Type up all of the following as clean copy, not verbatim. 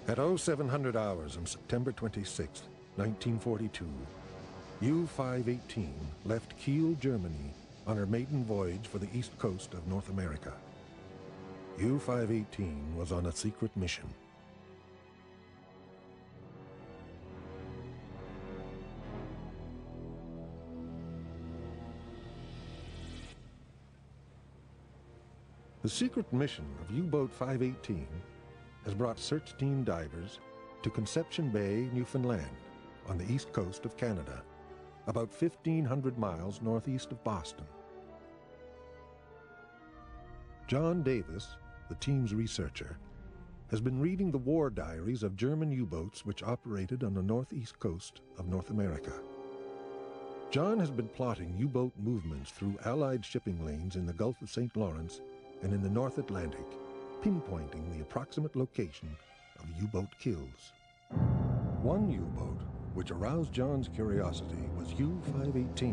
At 0700 hours on September 26, 1942, U-518 left Kiel, Germany on her maiden voyage for the east coast of North America. U-518 was on a secret mission. The secret mission of U-Boat 518 has brought search team divers to Conception Bay, Newfoundland, on the east coast of Canada, about 1,500 miles northeast of Boston. John Davis, the team's researcher, has been reading the war diaries of German U-boats which operated on the northeast coast of North America. John has been plotting U-boat movements through Allied shipping lanes in the Gulf of St. Lawrence and in the North Atlantic, pinpointing the approximate location of U-boat kills. One U-boat which aroused John's curiosity was U-518.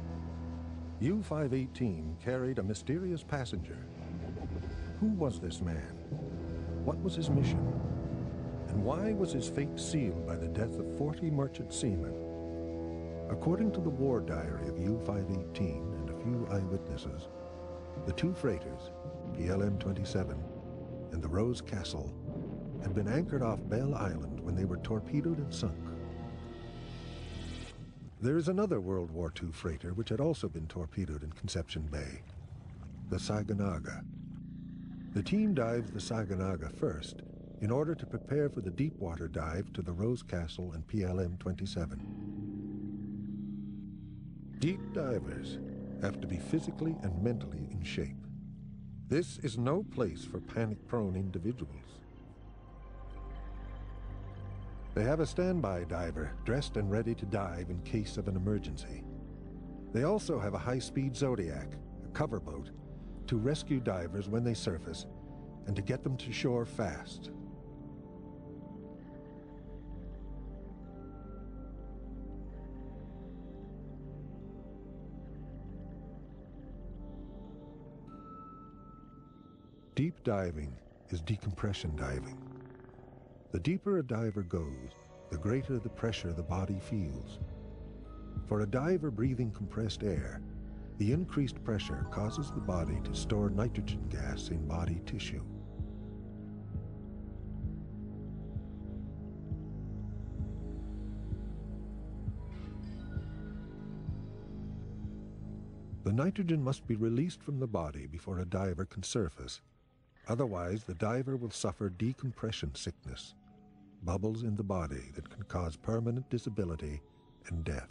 U-518 carried a mysterious passenger. Who was this man? What was his mission? And why was his fate sealed by the death of 40 merchant seamen? According to the war diary of U-518 and a few eyewitnesses, the two freighters, PLM-27 and the Rose Castle, had been anchored off Belle Island when they were torpedoed and sunk. There is another World War II freighter which had also been torpedoed in Conception Bay, the Saginaga. The team dived the Saginaga first in order to prepare for the deep-water dive to the Rose Castle and PLM-27. Deep divers have to be physically and mentally in shape. This is no place for panic-prone individuals. They have a standby diver dressed and ready to dive in case of an emergency. They also have a high-speed Zodiac, a cover boat, to rescue divers when they surface and to get them to shore fast. Deep diving is decompression diving. The deeper a diver goes, the greater the pressure the body feels. For a diver breathing compressed air, the increased pressure causes the body to store nitrogen gas in body tissue. The nitrogen must be released from the body before a diver can surface. Otherwise, the diver will suffer decompression sickness, bubbles in the body that can cause permanent disability and death.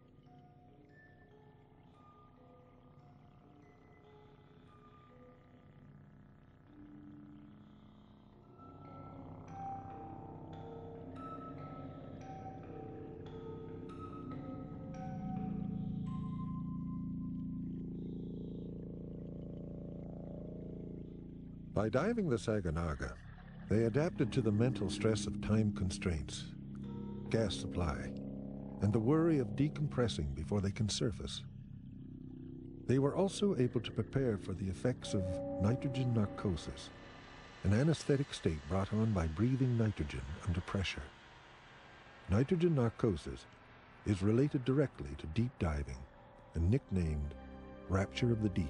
By diving the Saginaga, they adapted to the mental stress of time constraints, gas supply, and the worry of decompressing before they can surface. They were also able to prepare for the effects of nitrogen narcosis, an anesthetic state brought on by breathing nitrogen under pressure. Nitrogen narcosis is related directly to deep diving and nicknamed Rapture of the Deep.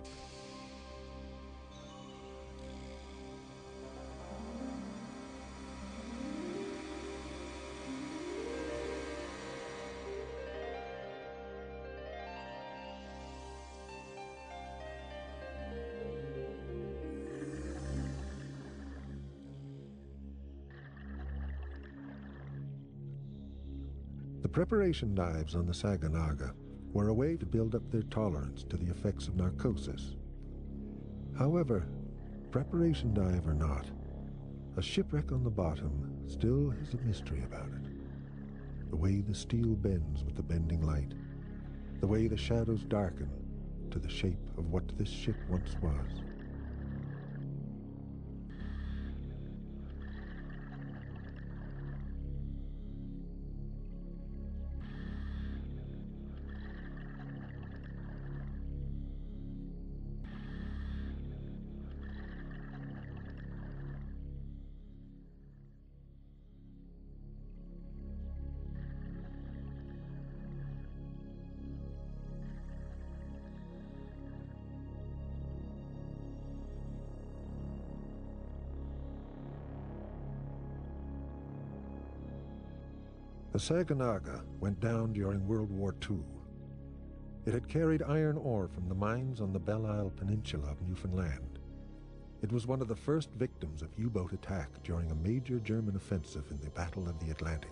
The preparation dives on the Saginaga were a way to build up their tolerance to the effects of narcosis. However, preparation dive or not, a shipwreck on the bottom still has a mystery about it. The way the steel bends with the bending light, the way the shadows darken to the shape of what this ship once was. The Saginaga went down during World War II. It had carried iron ore from the mines on the Belle Isle Peninsula of Newfoundland. It was one of the first victims of U-boat attack during a major German offensive in the Battle of the Atlantic.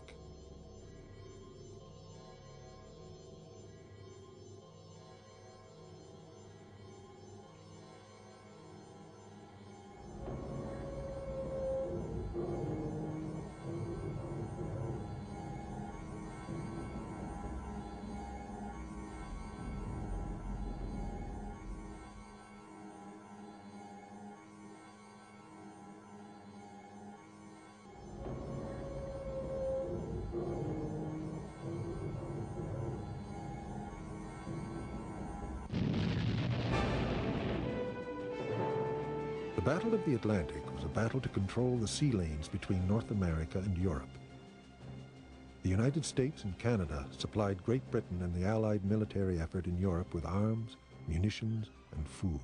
The Battle of the Atlantic was a battle to control the sea lanes between North America and Europe. The United States and Canada supplied Great Britain and the Allied military effort in Europe with arms, munitions, and food.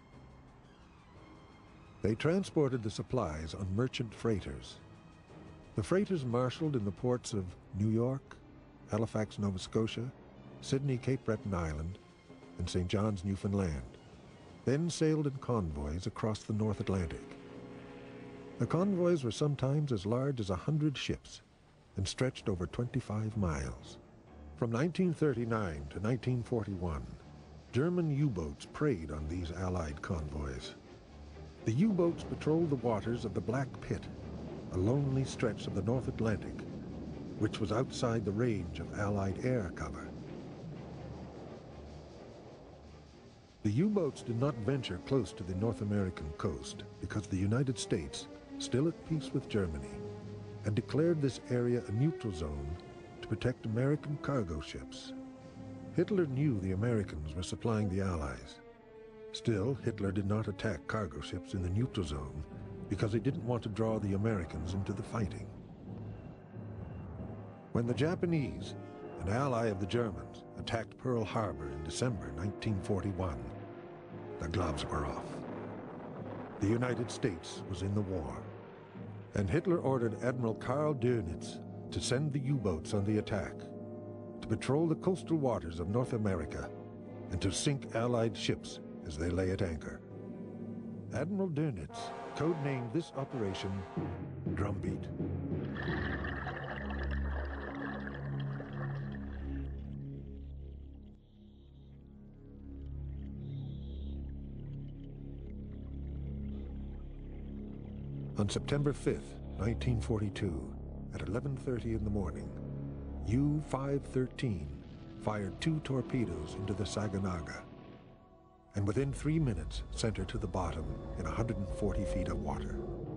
They transported the supplies on merchant freighters. The freighters marshaled in the ports of New York, Halifax, Nova Scotia, Sydney, Cape Breton Island, and St. John's, Newfoundland, then sailed in convoys across the North Atlantic. The convoys were sometimes as large as 100 ships and stretched over 25 miles. From 1939 to 1941, German U-boats preyed on these Allied convoys. The U-boats patrolled the waters of the Black Pit, a lonely stretch of the North Atlantic, which was outside the range of Allied air cover. The U-boats did not venture close to the North American coast because the United States, still at peace with Germany, had declared this area a neutral zone to protect American cargo ships. Hitler knew the Americans were supplying the Allies. Still, Hitler did not attack cargo ships in the neutral zone because he didn't want to draw the Americans into the fighting. When the Japanese, an ally of the Germans, attacked Pearl Harbor in December 1941, the gloves were off. The United States was in the war, and Hitler ordered Admiral Karl Dönitz to send the U-boats on the attack, to patrol the coastal waters of North America, and to sink Allied ships as they lay at anchor. Admiral Dönitz codenamed this operation Drumbeat. On September 5th, 1942, at 11:30 in the morning, U-518 fired 2 torpedoes into the Saginaga, and within 3 minutes sent her to the bottom in 140 feet of water.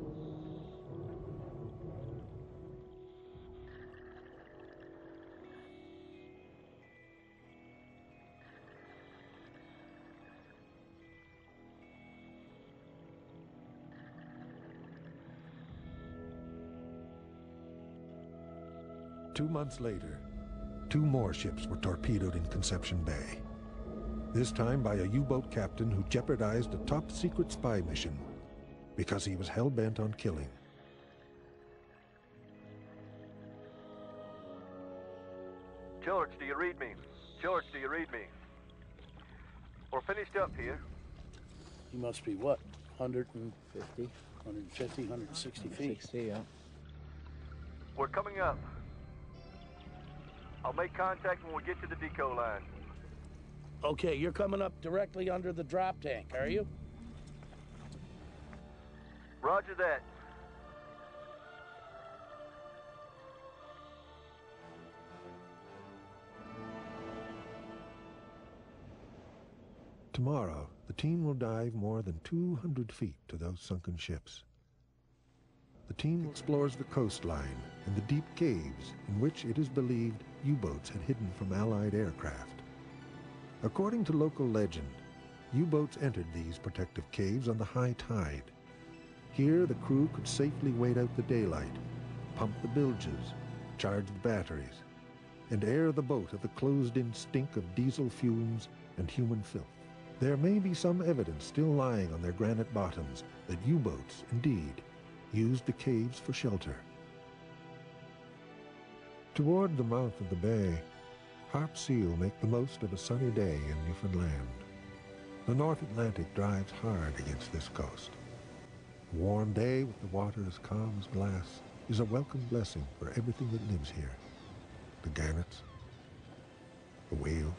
Two months later, 2 more ships were torpedoed in Conception Bay, this time by a U-boat captain who jeopardized a top-secret spy mission because he was hell-bent on killing. George, do you read me? George, do you read me? We're finished up here. You must be what, 150, 160 feet? 60, yeah. We're coming up. I'll make contact when we get to the deco line. Okay, you're coming up directly under the drop tank, are you? Roger that. Tomorrow, the team will dive more than 200 feet to those sunken ships. The team explores the coastline and the deep caves in which it is believed U-boats had hidden from Allied aircraft. According to local legend, U-boats entered these protective caves on the high tide. Here, the crew could safely wait out the daylight, pump the bilges, charge the batteries, and air the boat of the closed-in stink of diesel fumes and human filth. There may be some evidence still lying on their granite bottoms that U-boats, indeed, used the caves for shelter. Toward the mouth of the bay, harp seal make the most of a sunny day in Newfoundland. The North Atlantic drives hard against this coast. A warm day with the water as calm as glass is a welcome blessing for everything that lives here. The gannets, the whale,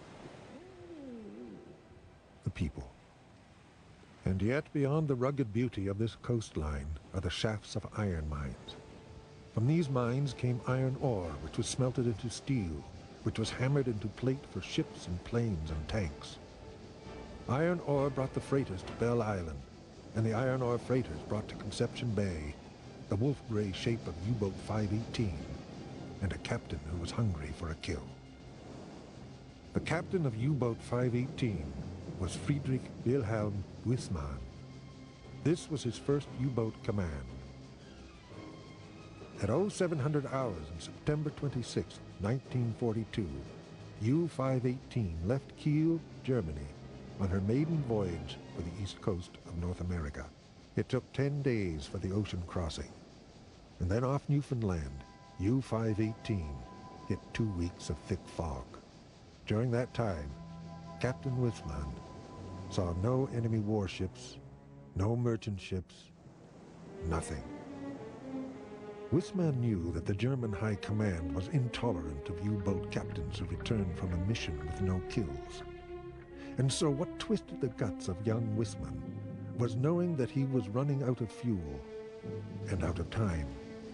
the people. And yet beyond the rugged beauty of this coastline are the shafts of iron mines. From these mines came iron ore, which was smelted into steel, which was hammered into plate for ships and planes and tanks. Iron ore brought the freighters to Belle Island, and the iron ore freighters brought to Conception Bay the wolf-gray shape of U-boat 518 and a captain who was hungry for a kill. The captain of U-boat 518 was Friedrich Wilhelm Wissmann. This was his first U-boat command. At 0700 hours on September 26, 1942, U-518 left Kiel, Germany, on her maiden voyage for the east coast of North America. It took 10 days for the ocean crossing. And then off Newfoundland, U-518 hit 2 weeks of thick fog. During that time, Captain Wissmann saw no enemy warships, no merchant ships, nothing. Wissmann knew that the German High Command was intolerant of U-boat captains who returned from a mission with no kills. And so what twisted the guts of young Wissmann was knowing that he was running out of fuel and out of time.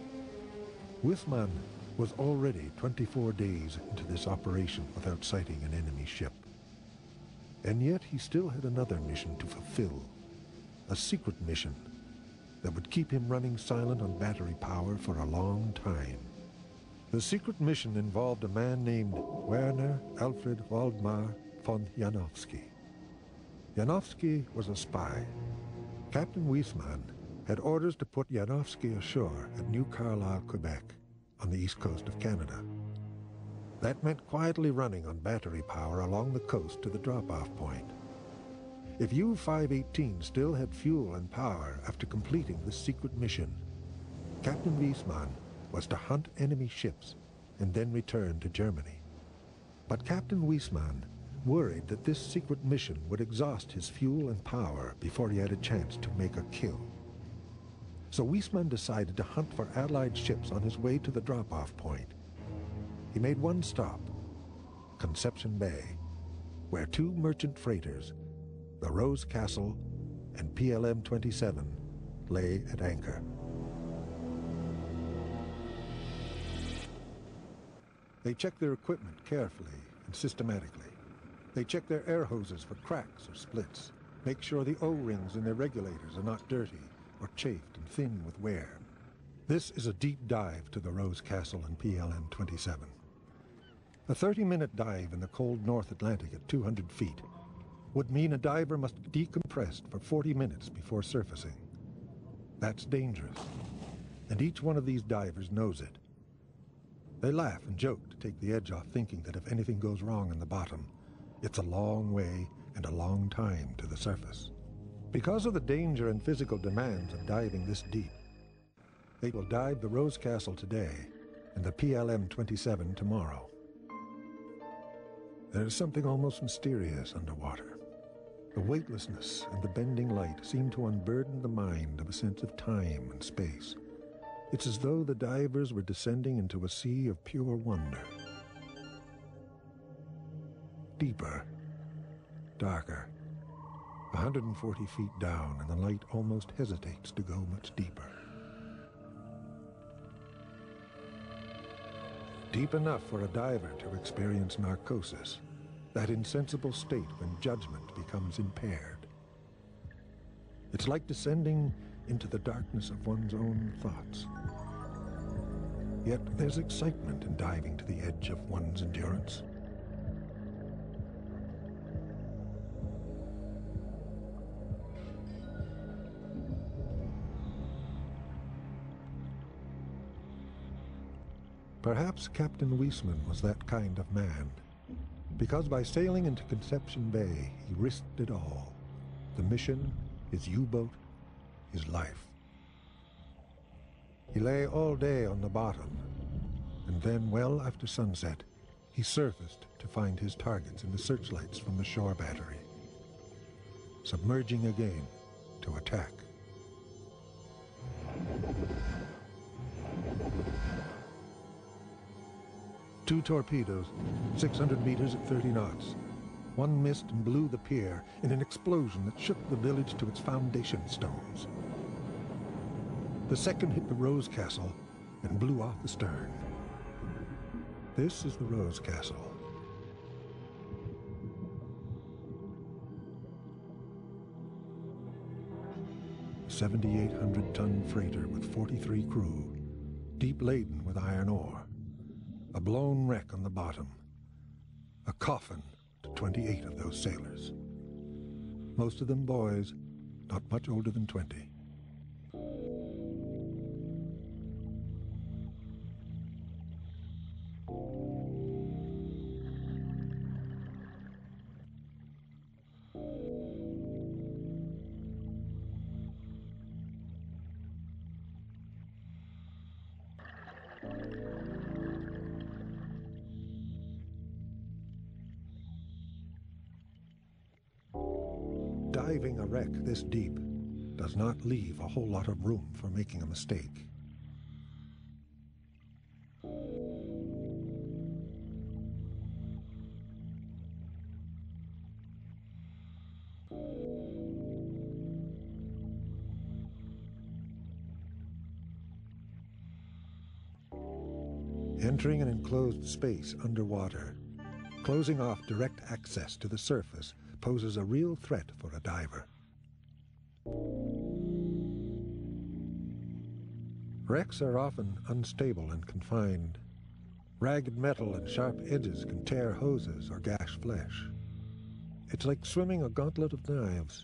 Wissmann was already 24 days into this operation without sighting an enemy ship. And yet he still had another mission to fulfill, a secret mission that would keep him running silent on battery power for a long time. The secret mission involved a man named Werner Alfred Waldemar von Janowski. Janowski was a spy. Captain Wissmann had orders to put Janowski ashore at New Carlisle, Quebec, on the east coast of Canada. That meant quietly running on battery power along the coast to the drop-off point. If U-518 still had fuel and power after completing this secret mission, Captain Wissmann was to hunt enemy ships and then return to Germany. But Captain Wissmann worried that this secret mission would exhaust his fuel and power before he had a chance to make a kill. So Wissmann decided to hunt for Allied ships on his way to the drop-off point. He made one stop, Conception Bay, where 2 merchant freighters, the Rose Castle and PLM-27, lay at anchor. They checked their equipment carefully and systematically. They check their air hoses for cracks or splits, make sure the O-rings in their regulators are not dirty or chafed and thin with wear. This is a deep dive to the Rose Castle and PLM-27. A 30-minute dive in the cold North Atlantic at 200 feet would mean a diver must decompress for 40 minutes before surfacing. That's dangerous, and each one of these divers knows it. They laugh and joke to take the edge off thinking that if anything goes wrong in the bottom, it's a long way and a long time to the surface. Because of the danger and physical demands of diving this deep, they will dive the Rose Castle today and the PLM-27 tomorrow. There is something almost mysterious underwater. The weightlessness and the bending light seem to unburden the mind of a sense of time and space. It's as though the divers were descending into a sea of pure wonder. Deeper, darker, 140 feet down, and the light almost hesitates to go much deeper. Deep enough for a diver to experience narcosis, that insensible state when judgment becomes impaired. It's like descending into the darkness of one's own thoughts. Yet there's excitement in diving to the edge of one's endurance. Perhaps Captain Wissmann was that kind of man, because by sailing into Conception Bay, he risked it all. The mission, his U-boat, his life. He lay all day on the bottom, And then, well after sunset, he surfaced to find his targets in the searchlights from the shore battery, submerging again to attack. Two torpedoes, 600 meters at 30 knots. One missed and blew the pier in an explosion that shook the village to its foundation stones. The second hit the Rose Castle and blew off the stern. This is the Rose Castle. A 7,800-ton freighter with 43 crew, deep laden with iron ore. A blown wreck on the bottom. A coffin to 28 of those sailors. Most of them boys, not much older than 20. Diving a wreck this deep does not leave a whole lot of room for making a mistake. Entering an enclosed space underwater, closing off direct access to the surface poses a real threat for a diver. Wrecks are often unstable and confined. Ragged metal and sharp edges can tear hoses or gash flesh. It's like swimming a gauntlet of knives.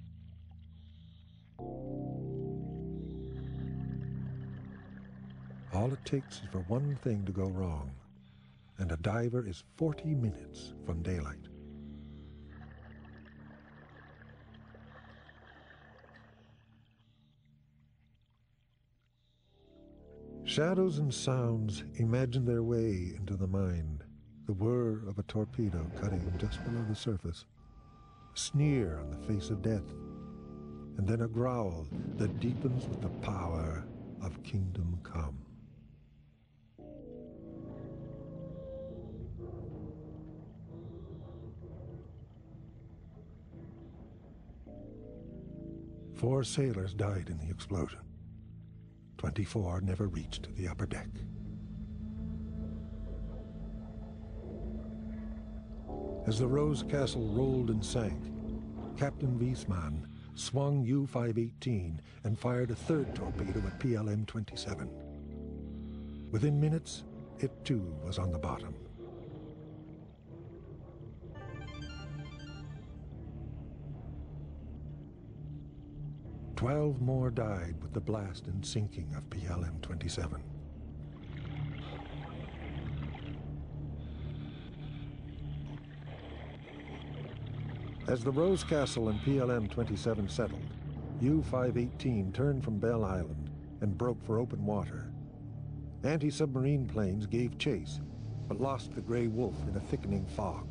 All it takes is for one thing to go wrong, and a diver is 40 minutes from daylight. Shadows and sounds imagine their way into the mind. The whir of a torpedo cutting just below the surface, a sneer on the face of death, and then a growl that deepens with the power of Kingdom Come. Four sailors died in the explosion. 24 never reached the upper deck. As the Rose Castle rolled and sank, Captain Wiesmann swung U-518 and fired a third torpedo at PLM-27. Within minutes, it too was on the bottom. Twelve more died with the blast and sinking of PLM-27. As the Rose Castle and PLM-27 settled, U-518 turned from Bell Island and broke for open water. Anti-submarine planes gave chase, but lost the Grey Wolf in a thickening fog.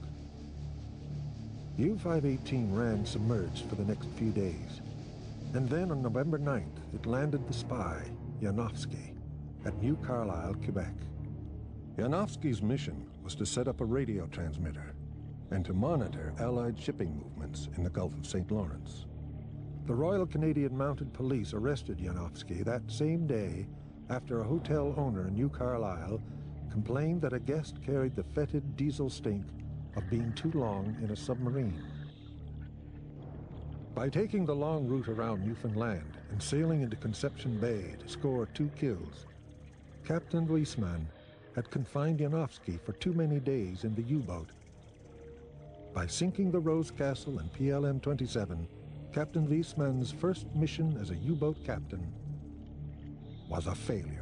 U-518 ran submerged for the next few days. And then on November 9th, it landed the spy, Janowski, at New Carlisle, Quebec. Janowski's mission was to set up a radio transmitter and to monitor Allied shipping movements in the Gulf of St. Lawrence. The Royal Canadian Mounted Police arrested Janowski that same day after a hotel owner in New Carlisle complained that a guest carried the fetid diesel stink of being too long in a submarine. By taking the long route around Newfoundland and sailing into Conception Bay to score 2 kills, Captain Wiesmann had confined Janowski for too many days in the U-boat. By sinking the Rose Castle and PLM-27, Captain Wiesmann's first mission as a U-boat captain was a failure.